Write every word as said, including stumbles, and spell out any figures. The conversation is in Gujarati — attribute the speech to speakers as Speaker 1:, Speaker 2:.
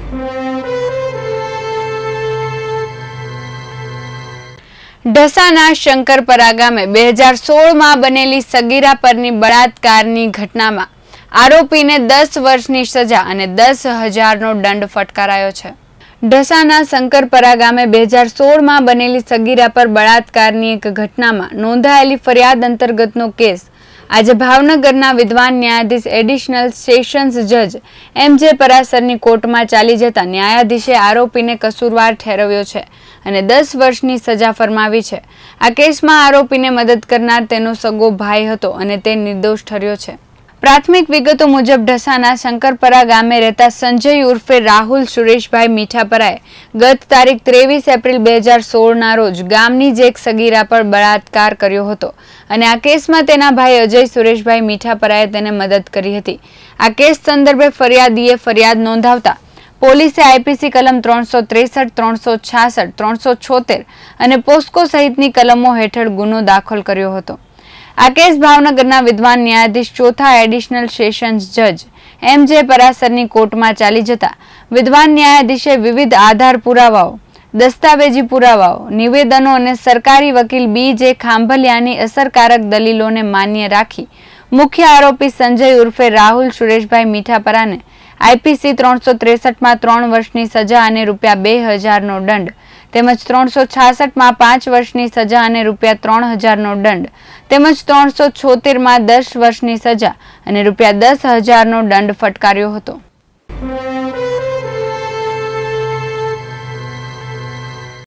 Speaker 1: ઢસાના શંકરપરા ગામે બે હજાર સોળ માં બનેલી સગીરા પરની બળાત્કારની ઘટનામાં આરોપીને દસ વર્ષની સજા અને દસ હજારનો દંડ ફટકારાયો છે। ઢસાના શંકરપરા ગામે બે હજાર સોળ માં બનેલી સગીરા પર બળાત્કારની એક ઘટનામાં નોંધાયેલી ફરિયાદ અંતર્ગતનો કેસ આજે ભાવનગરના વિદ્વાન ન્યાયાધીશ એડિશનલ સેશન્સ જજ એમ જે પરાસરની કોર્ટમાં ચાલી જતા ન્યાયાધીશે આરોપીને કસૂરવાર ઠેરવ્યો છે અને દસ વર્ષની સજા ફરમાવી છે। આ કેસમાં આરોપીને મદદ કરનાર તેનો સગો ભાઈ હતો અને તે નિર્દોષ ઠર્યો છે। પ્રાથમિક વિગતો મુજબ ઢસાના શંકરપરા ગામે રહેતા સંજય ઉર્ફે રાહુલ સુરેશભાઈ મીઠાપરાએ ગત તારીખ ત્રેવીસ એપ્રિલ બે હજાર સોળ ના રોજ ગામની જ એક સગીરા પર બળાત્કાર કર્યો હતો અને આ કેસમાં તેના ભાઈ અજય સુરેશભાઈ મીઠાપરાએ તેને મદદ કરી હતી। આ કેસ સંદર્ભે ફરિયાદીએ ફરિયાદ નોંધાવતા પોલીસે આઈપીસી કલમ ત્રણસો ત્રેસઠ ત્રણસો છાસઠ ત્રણસો છોતેર અને પોસ્કો સહિતની કલમો હેઠળ ગુનો દાખલ કર્યો હતો। આ કેસ ભાવનગરના વિદ્વાન ન્યાયાધીશ ચોથા એડિશનલ સેશન્સ જજ એમ જે પરાસરની કોર્ટમાં ચાલી જતા વિદ્વાન ન્યાયાધીશે વિવિધ આધાર પુરાવાઓ, દસ્તાવેજી પુરાવાઓ, નિવેદનો અને સરકારી વકીલ બી જે ખાંભલિયાની અસરકારક દલીલોને માન્ય રાખી મુખ્ય આરોપી સંજય ઉર્ફે રાહુલ સુરેશભાઈ મીઠાપરાને આઈપીસી ત્રણસો ત્રેસઠ માં ત્રણ વર્ષની સજા અને રૂપિયા બે હજારનો દંડ તેમજ ત્રણસો છાસઠ માં પાંચ વર્ષની સજા અને રૂપિયા ત્રણ હજારનો દંડ તેમજ ત્રણસો છોતેર માં દસ વર્ષની સજા અને રૂપિયા દસ હજારનો દંડ ફટકાર્યો હતો।